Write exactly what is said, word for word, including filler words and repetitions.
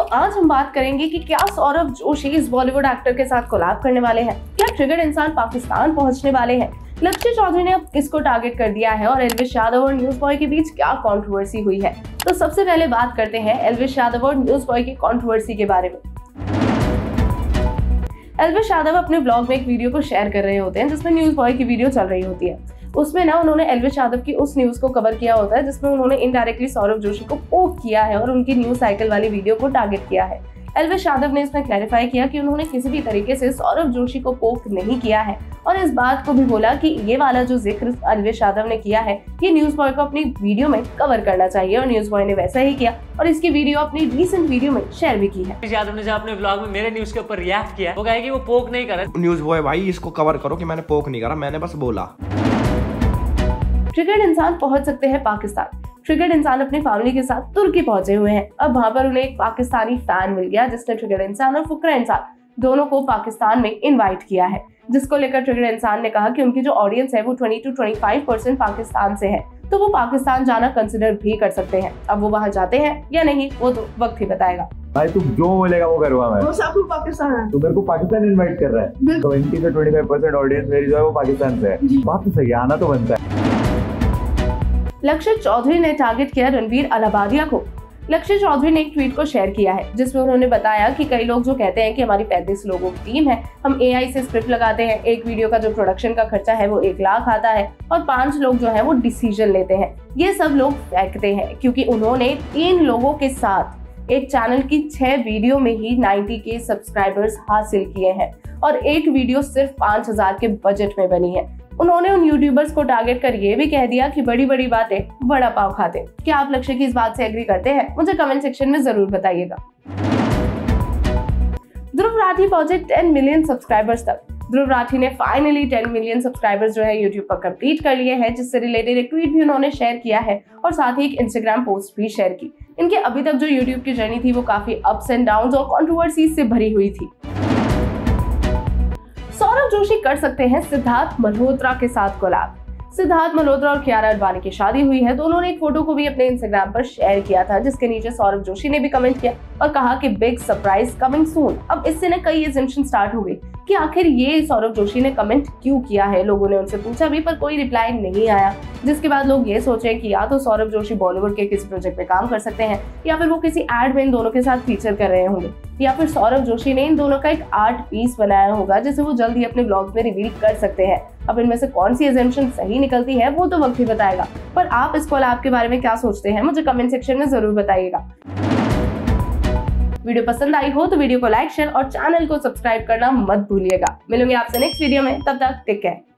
आज हम बात करेंगे कि क्या सौरभ जोशी इस बॉलीवुड एक्टर के साथ कोलैब करने वाले हैं, क्या ट्रिगर्ड इंसान पाकिस्तान पहुंचने वाले हैं, लक्ष्य चौधरी ने अब किसको टारगेट कर दिया है और एल्विश यादव और न्यूज बॉय के बीच क्या कंट्रोवर्सी हुई है। तो सबसे पहले बात करते हैं एल्विश यादव और न्यूज बॉय की कंट्रोवर्सी के बारे में। एल्विश यादव अपने ब्लॉग में एक वीडियो को शेयर कर रहे होते हैं जिसमें न्यूज बॉय की वीडियो चल रही होती है। उसमें ना उन्होंने एल्विश यादव की उस न्यूज को कवर किया होता है जिसमें उन्होंने इनडायरेक्टली सौरभ जोशी को पोक किया है और उनकी न्यूज साइकिल वाली वीडियो को टारगेट किया है। एल्विश यादव ने इसमें क्लैरिफाई किया कि उन्होंने किसी भी तरीके से सौरभ जोशी को पोक नहीं किया है और इस बात को भी बोला कि ये वाला जो जिक्र एल्विश यादव ने किया है ये न्यूज बॉय को अपनी वीडियो में कवर करना चाहिए और न्यूज बॉय ने वैसा ही किया और इसकी वीडियो अपनी रीसेंट वीडियो में शेयर भी की है। एल्विश यादव ने जब अपने ब्लॉग में मेरे न्यूज के ऊपर रिएक्ट किया, वो कहे कि वो पोक नहीं करा। न्यूज बॉय भाई इसको कवर करो कि मैंने पोक नहीं करा, मैंने बस बोला। ट्रिगर्ड इंसान पहुंच सकते हैं पाकिस्तान। ट्रिगर्ड इंसान अपनी फैमिली के साथ तुर्की पहुंचे हुए हैं। अब वहां पर उन्हें एक पाकिस्तानी फैन मिल गया जिसने ट्रिगर्ड इंसान और फुकरा इंसान दोनों को पाकिस्तान में इनवाइट किया है, जिसको लेकर ट्रिगर्ड इंसान ने कहा कि उनकी जो ऑडियंस है वो बीस टू पच्चीस परसेंट पाकिस्तान से है, तो वो पाकिस्तान जाना कंसिडर भी कर सकते हैं। अब वो वहां जाते हैं या नहीं वो तो वक्त ही बताएगा। भाई तू जो बोलेगा वो करूँगा मैं। वो सब पाकिस्तान है। तू मेरे को पाकिस्तान इनवाइट कर रहा है। ट्वेंटी से ट्वेंटी फाइव परसेंट ऑडियंस मेरी जो है वो पाकिस्तान से है। बात तो सही है, आना तो बनता है। लक्ष्य चौधरी ने टारगेट किया रणवीर अलाहाबादिया को। लक्ष्य चौधरी ने एक ट्वीट को शेयर किया है जिसमें उन्होंने बताया कि कई लोग जो कहते हैं कि हमारी पैंतीस लोगों की टीम है, हम एआई से स्क्रिप्ट लगाते हैं, एक वीडियो का जो प्रोडक्शन का खर्चा है वो एक लाख आता है और पांच लोग जो है वो डिसीजन लेते हैं, ये सब लोग फेंकते हैं, क्योंकि उन्होंने तीन लोगों के साथ एक चैनल की छह वीडियो में ही नब्बे के सब्सक्राइबर्स हासिल किए हैं और एक वीडियो सिर्फ पांच हजार के बजट में बनी है। उन्होंने उन यूट्यूबर्स को टारगेट कर ये भी कह दिया कि बड़ी बड़ी बातें बड़ा पाव खाते। क्या आप लक्ष्य की इस बात से एग्री करते हैं? मुझे कमेंट सेक्शन में जरूर बताइएगा। ध्रुव राठी पहुंचे दस मिलियन सब्सक्राइबर्स तक। ध्रुव राठी ने फाइनली दस मिलियन सब्सक्राइबर्स जो है यूट्यूब पर कंप्लीट कर लिए हैं, जिससे रिलेटेड एक ट्वीट भी उन्होंने शेयर किया है और साथ ही एक इंस्टाग्राम पोस्ट भी शेयर की। इनके अभी तक जो यूट्यूब की जर्नी थी वो काफी अप्स एंड डाउन्स और कंट्रोवर्सीज से भरी हुई थी। सौरभ जोशी कर सकते हैं सिद्धार्थ मल्होत्रा के साथ कोलैब। सिद्धार्थ मल्होत्रा और कियारा अडवाणी की शादी हुई है, तो उन्होंने एक फोटो को भी अपने इंस्टाग्राम पर शेयर किया था जिसके नीचे सौरभ जोशी ने भी कमेंट किया और कहा कि बिग सरप्राइज कमिंग सून। अब इससे ना कई एजम्पशन स्टार्ट हो गई कि आखिर ये सौरभ जोशी ने कमेंट क्यों किया है। लोगों ने उनसे पूछा भी पर कोई रिप्लाई नहीं आया, जिसके बाद लोग ये सोचे कि या तो सौरभ जोशी बॉलीवुड के किसी प्रोजेक्ट पे काम कर सकते हैं या फिर वो किसी एड में इन दोनों के साथ फीचर कर रहे होंगे या फिर सौरभ जोशी ने इन दोनों का एक आर्ट पीस बनाया होगा जिसे वो जल्द ही अपने ब्लॉग में रिवील कर सकते हैं। अब इनमें से कौन सी एजम्पशन सही निकलती है वो तो वक्त ही बताएगा, पर आप इस कोलैब के बारे में क्या सोचते हैं मुझे कमेंट सेक्शन में जरूर बताइएगा। वीडियो पसंद आई हो तो वीडियो को लाइक, शेयर और चैनल को सब्सक्राइब करना मत भूलिएगा। मिलूंगे आपसे नेक्स्ट वीडियो में, तब तक टेक केयर।